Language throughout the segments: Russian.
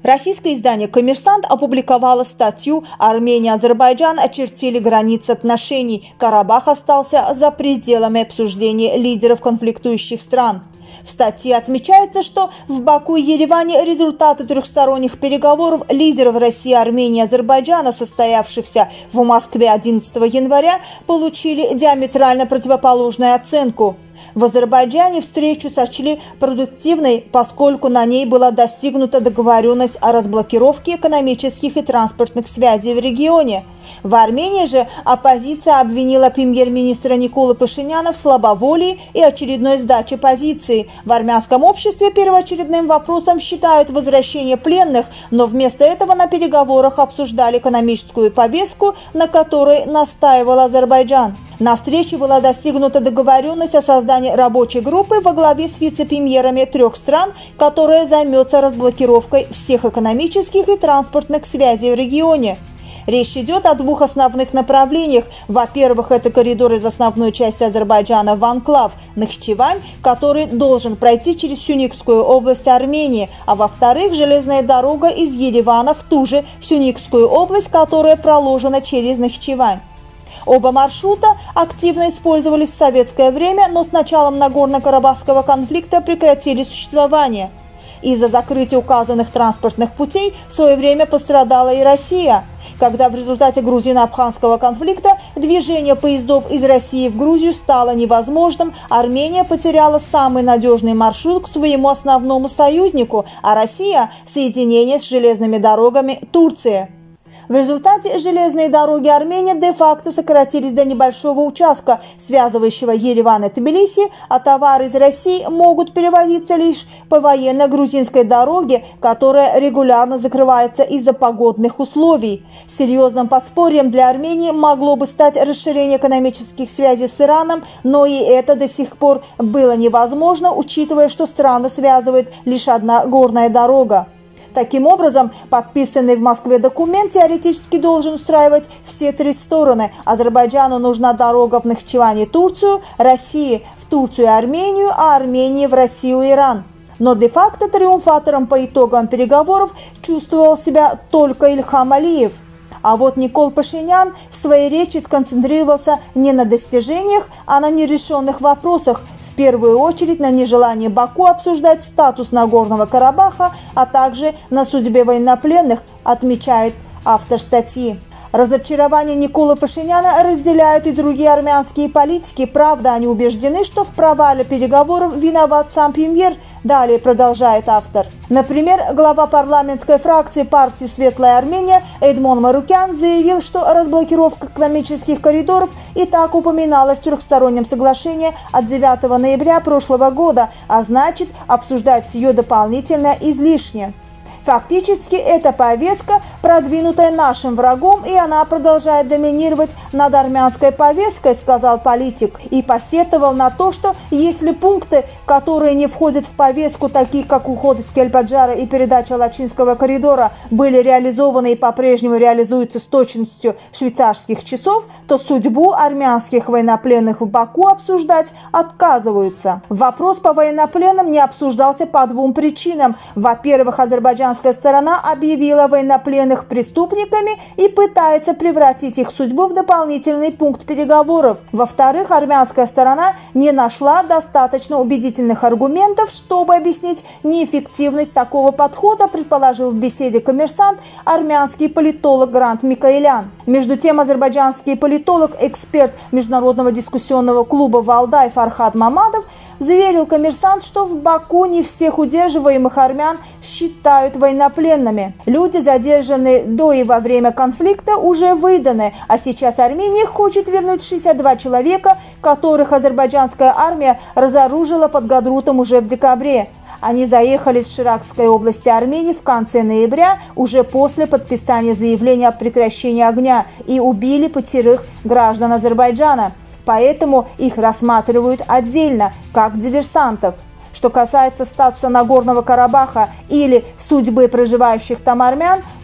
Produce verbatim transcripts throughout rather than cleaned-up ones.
Российское издание «Коммерсант» опубликовало статью «Армения и Азербайджан очертили границы отношений. Карабах остался за пределами обсуждения лидеров конфликтующих стран». В статье отмечается, что в Баку и Ереване результаты трехсторонних переговоров лидеров России, Армении и Азербайджана, состоявшихся в Москве одиннадцатого января, получили диаметрально противоположную оценку. В Азербайджане встречу сочли продуктивной, поскольку на ней была достигнута договоренность о разблокировке экономических и транспортных связей в регионе. В Армении же оппозиция обвинила премьер-министра Николы Пашиняна в слабоволии и очередной сдаче позиции. В армянском обществе первоочередным вопросом считают возвращение пленных, но вместо этого на переговорах обсуждали экономическую повестку, на которой настаивал Азербайджан. На встрече была достигнута договоренность о создании рабочей группы во главе с вице-премьерами трех стран, которая займется разблокировкой всех экономических и транспортных связей в регионе. Речь идет о двух основных направлениях. Во-первых, это коридор из основной части Азербайджана в анклав Нахичевань, который должен пройти через Сюникскую область Армении. А во-вторых, железная дорога из Еревана в ту же Сюникскую область, которая проложена через Нахичевань. Оба маршрута активно использовались в советское время, но с началом Нагорно-Карабахского конфликта прекратили существование. Из-за закрытия указанных транспортных путей в свое время пострадала и Россия. Когда в результате грузино-абхазского конфликта движение поездов из России в Грузию стало невозможным, Армения потеряла самый надежный маршрут к своему основному союзнику, а Россия – соединение с железными дорогами Турции. В результате железные дороги Армении де-факто сократились до небольшого участка, связывающего Ереван и Тбилиси, а товары из России могут перевозиться лишь по военно-грузинской дороге, которая регулярно закрывается из-за погодных условий. Серьезным подспорьем для Армении могло бы стать расширение экономических связей с Ираном, но и это до сих пор было невозможно, учитывая, что страны связывает лишь одна горная дорога. Таким образом, подписанный в Москве документ теоретически должен устраивать все три стороны. Азербайджану нужна дорога в Нахичевань и Турцию, России в Турцию и Армению, а Армении в Россию и Иран. Но де-факто триумфатором по итогам переговоров чувствовал себя только Ильхам Алиев. А вот Никол Пашинян в своей речи сконцентрировался не на достижениях, а на нерешенных вопросах, в первую очередь на нежелании Баку обсуждать статус Нагорного Карабаха, а также на судьбе военнопленных, отмечает автор статьи. Разочарование Николы Пашиняна разделяют и другие армянские политики. Правда, они убеждены, что в провале переговоров виноват сам премьер. Далее продолжает автор. Например, глава парламентской фракции партии «Светлая Армения» Эдмон Марукян заявил, что разблокировка экономических коридоров и так упоминалась в трехстороннем соглашении от девятого ноября прошлого года, а значит, обсуждать ее дополнительно излишне. Фактически, эта повестка, продвинутая нашим врагом, и она продолжает доминировать над армянской повесткой, сказал политик, и посетовал на то, что если пункты, которые не входят в повестку, такие как уход из Кельпаджара и передача Лачинского коридора, были реализованы и по-прежнему реализуются с точностью швейцарских часов, то судьбу армянских военнопленных в Баку обсуждать отказываются. Вопрос по военнопленным не обсуждался по двум причинам. Во-первых, азербайджанская сторона объявила военнопленных преступниками и пытается превратить их судьбу в дополнительный пункт переговоров. Во-вторых, армянская сторона не нашла достаточно убедительных аргументов, чтобы объяснить неэффективность такого подхода, предположил в беседе «Коммерсант» армянский политолог Грант Микаэлян. Между тем, азербайджанский политолог, эксперт Международного дискуссионного клуба «Валдай» Фархад Мамадов заверил «Коммерсант», что в Баку не всех удерживаемых армян считают военнопленными. Люди, задержанные до и во время конфликта, уже выданы, а сейчас Армения хочет вернуть шестьдесят два человека, которых азербайджанская армия разоружила под Гадрутом уже в декабре. Они заехали с Ширакской области Армении в конце ноября, уже после подписания заявления о прекращении огня, и убили пятерых граждан Азербайджана. Поэтому их рассматривают отдельно, как диверсантов. Что касается статуса Нагорного Карабаха или судьбы проживающих там армян,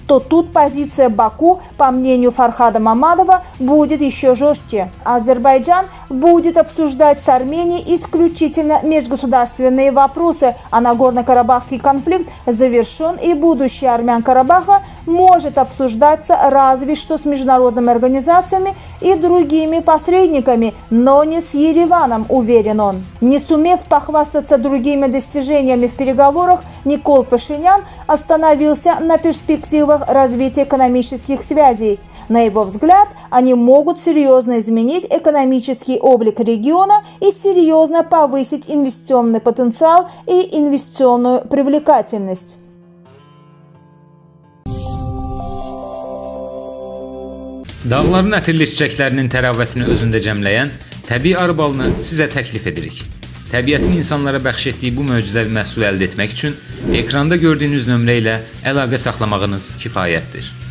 то тут позиция Баку, по мнению Фархада Мамадова, будет еще жестче. Азербайджан будет обсуждать с Арменией исключительно межгосударственные вопросы, а Нагорно-Карабахский конфликт завершен, и будущее армян Карабаха может обсуждаться разве что с международными организациями и другими посредниками, но не с Ереваном, уверен он. Не сумев похвастаться другими достижениями в переговорах, Никол Пашинян остановился на перспективах развития экономических связей. На его взгляд, они могут серьезно изменить экономический облик региона и серьезно повысить инвестиционный потенциал и инвестиционную привлекательность. Dağların ətirli çiçəklərinin təravətini özündə cəmləyən təbii arı balını sizə təklif edirik. Təbiətin insanlara bəxş etdiyi bu möcüzəvi məhsulu əldə etmək üçün ekranda gördüyünüz nömrə ilə əlaqə saxlamağınız kifayətdir.